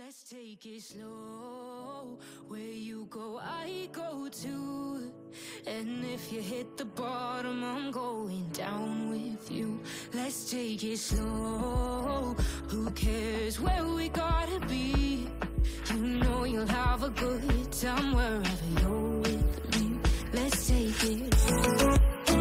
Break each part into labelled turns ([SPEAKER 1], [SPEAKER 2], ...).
[SPEAKER 1] Let's take it slow. Where you go, I go too. And if you hit the bottom, I'm going down with you. Let's take it slow. Who cares where we gotta be? You know you'll have a good time wherever you're with me. Let's take it slow.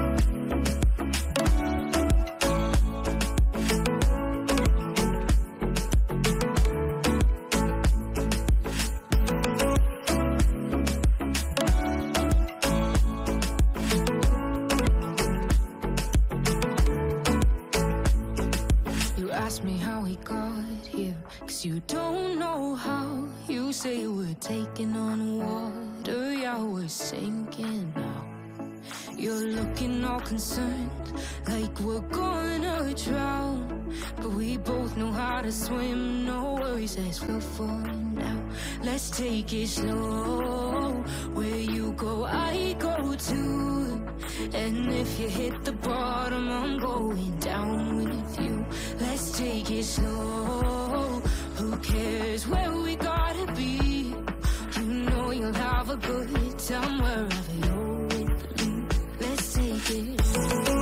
[SPEAKER 1] Ask me how we got here, 'cause you don't know how. You say we're taking on water, yeah, we're sinking now. You're looking all concerned, like we're gonna drown. But we both know how to swim, no worries as we're falling now. Let's take it slow. Where you go, I go too. And if you hit the bottom, I'm going down with you. Let's take it slow. Who cares where we gotta be? You know you'll have a good time wherever you're with me. Let's take it slow.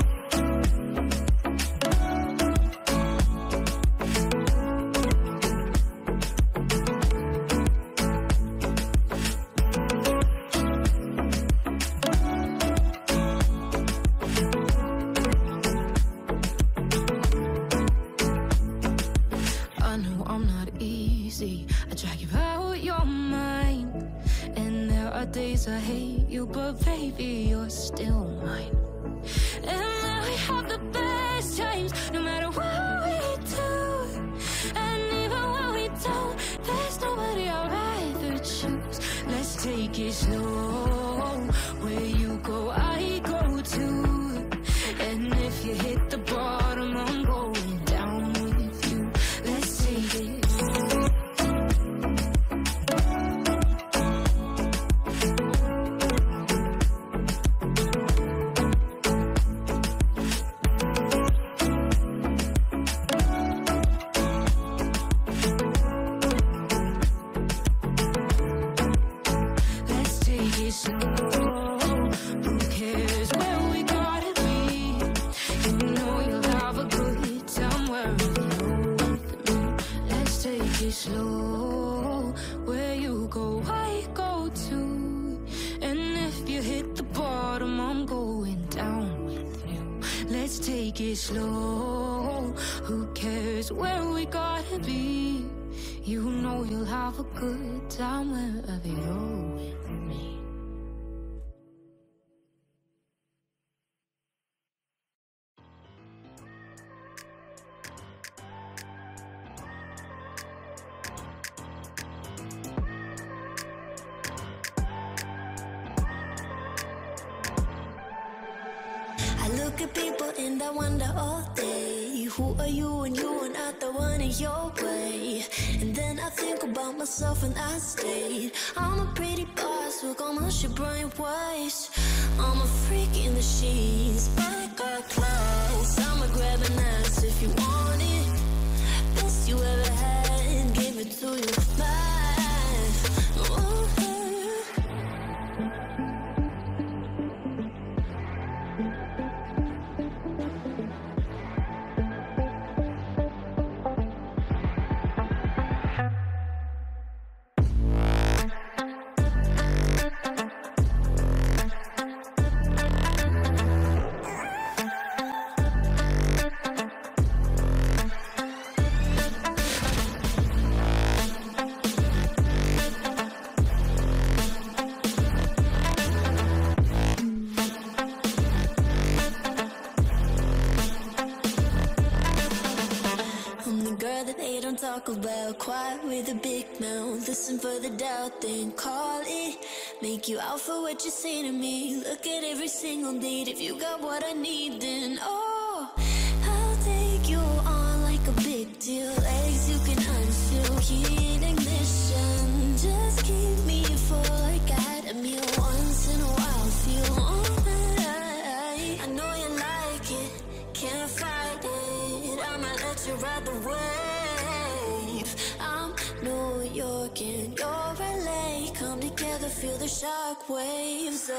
[SPEAKER 1] I drag you out your mind, and there are days I hate you, but baby, you're still mine. And we have the best times, no matter what we do. And even when we don't, there's nobody I'd rather choose. Let's take it slow. Where you go, I go too. And if you hit the bottom, I'm going down with you. Let's take it slow. Slow, where you go, I go too. And if you hit the bottom, I'm going down with you. Let's take it slow. Who cares where we gotta be? You know you'll have a good time wherever you're with me.
[SPEAKER 2] Look at people and I wonder all day, who are you and you are not the one in your way. And then I think about myself and I state, I'm a pretty boss with all my shit bright ways. I'm a freak in the sheets, but got clothes. I'ma grab an ass if you want it. Best you ever had, give it to you. Talk about quiet with a big mouth. Listen for the doubt, then call it. Make you out for what you say to me. Look at every single date. If you got what I need, then oh, I'll take you on like a big deal. Legs you can unseal, heat ignition. Just keep me full like at a meal. Once in a while, feel alright. I know you like it, can't fight it. I'ma let you ride the wave. feel the shock waves.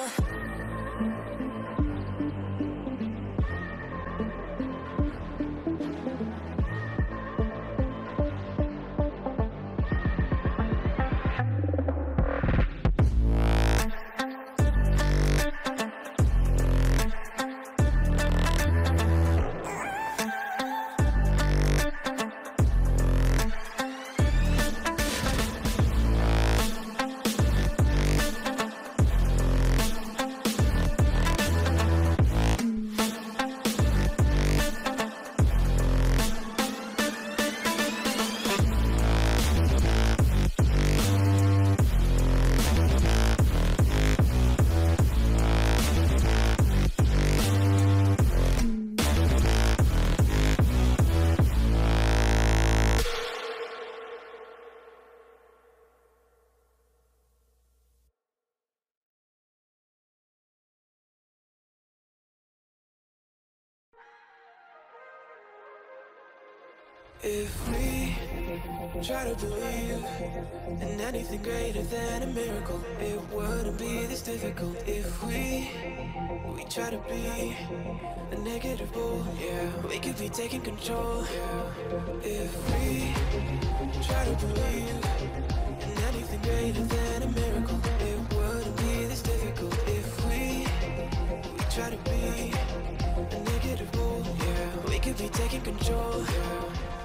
[SPEAKER 3] If we try to believe in anything greater than a miracle, it wouldn't be this difficult. If we try to be a negative bull, yeah, we could be taking control. Yeah. If we try to believe in anything greater than a miracle, it wouldn't be this difficult. If we try to be a negative bull, yeah, we could be taking control. Yeah.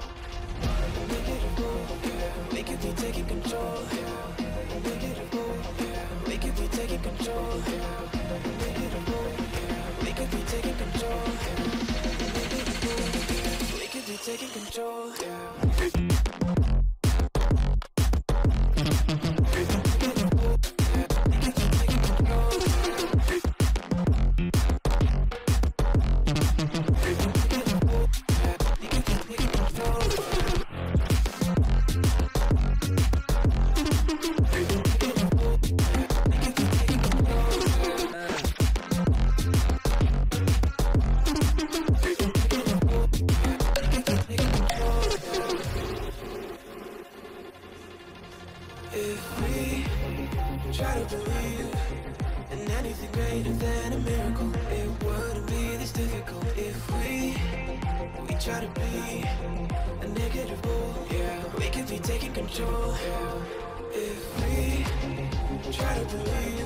[SPEAKER 3] We could be taking control. We could be taking control. We could be taking control. We could be taking control. If we try to believe in anything greater than a miracle, it wouldn't be this difficult. If we try to be a negative bull, yeah, we could be taking control. Yeah. If we try to believe